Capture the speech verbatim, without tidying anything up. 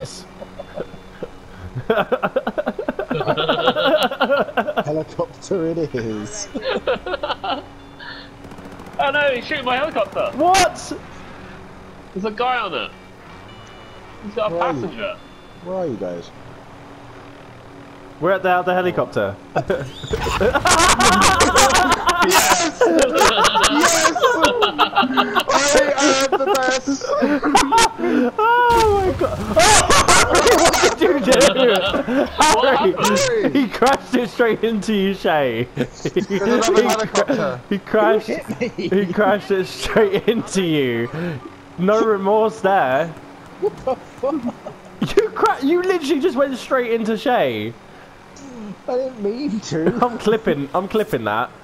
Helicopter it is. Oh no, he's shooting my helicopter. What? There's a guy on it. He's got a Where are you? passenger. Where are you guys? We're at the, the helicopter. Yes! Yes! I am the best! Oh my god! What did you do? Harry, he crashed it straight into you, Shay. There's another helicopter. He crashed. He crashed it straight into you. No remorse there. What the fuck? You cra You literally just went straight into Shay. I didn't mean to. I'm clipping. I'm clipping that.